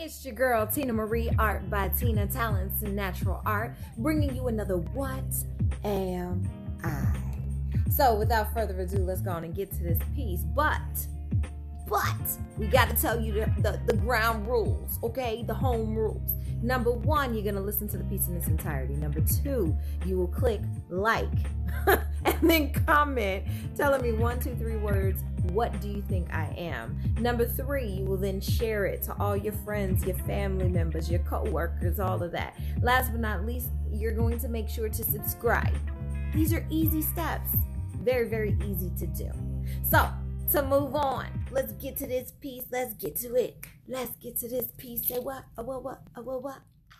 It's your girl, Tina Marie, Art by Tina, Talents in Natural Art, bringing you another What Am I? So without further ado, let's go on and get to this piece. But we got to tell you the ground rules, okay? The home rules. Number one, you're going to listen to the piece in its entirety. Number two, you will click like and then comment telling me 1, 2, 3 words. What do you think I am? Number three, you will then share it to all your friends, your family members, your co-workers, all of that. Last but not least, you're going to make sure to subscribe. These are easy steps. Very, very easy to do. So, to move on, let's get to this piece. Let's get to it. Let's get to this piece. Say what? What?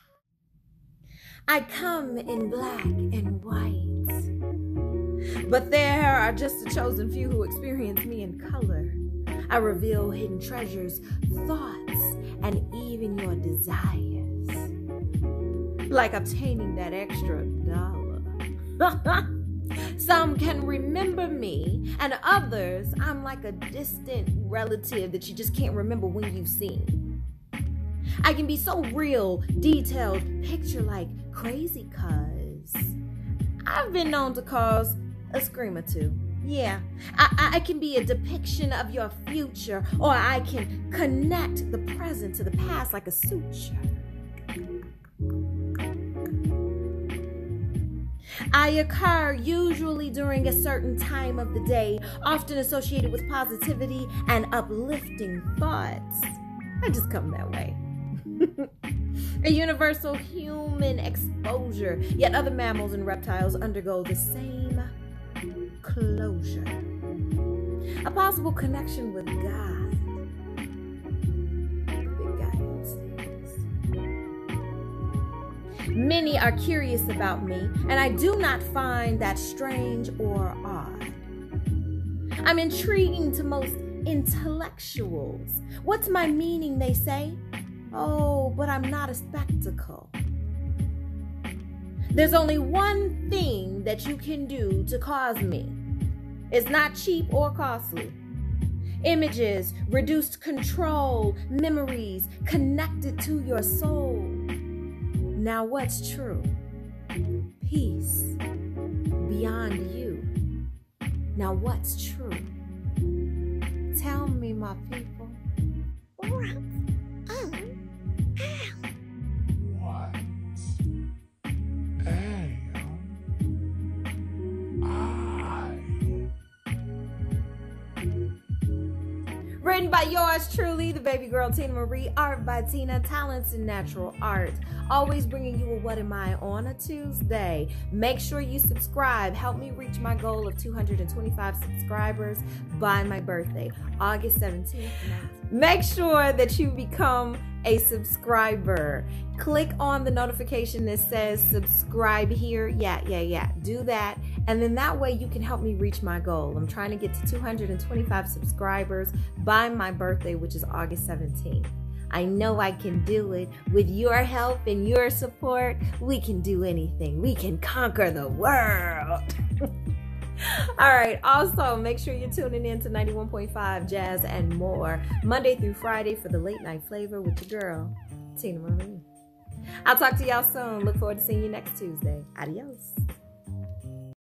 I come in black and white, but there are just a chosen few who experience me in color. I reveal hidden treasures, thoughts, and even your desires. Like obtaining that extra $1. Some can remember me, and others, I'm like a distant relative that you just can't remember when you've seen. I can be so real, detailed, picture-like, crazy, cuz I've been known to cause a scream or two. Yeah, I can be a depiction of your future, or I can connect the present to the past like a suture. I occur usually during a certain time of the day, often associated with positivity and uplifting thoughts. I just come that way. A universal human exposure, yet other mammals and reptiles undergo the same closure. A possible connection with God. Big guy upstairs. Many are curious about me, and I do not find that strange or odd. I'm intriguing to most intellectuals. What's my meaning, they say? Oh, but I'm not a spectacle. There's only one thing that you can do to cause me. It's not cheap or costly. Images, reduced control, memories connected to your soul. Now what's true? Peace beyond you. Now what's true? Tell me, my people. Written by yours truly, the baby girl Tina Marie, Art by Tina, Talents in Natural Art. Always bringing you a What Am I on a Tuesday. Make sure you subscribe. Help me reach my goal of 225 subscribers by my birthday, August 17th. Make sure that you become a subscriber. Click on the notification that says subscribe here. Yeah. Do that. And then that way you can help me reach my goal. I'm trying to get to 225 subscribers by my birthday, which is August 17th. I know I can do it. With your help and your support, we can do anything. We can conquer the world. All right. Also, make sure you're tuning in to 91.5 Jazz and More, Monday through Friday for the late night flavor with your girl, Tina Marie. I'll talk to y'all soon. Look forward to seeing you next Tuesday. Adios.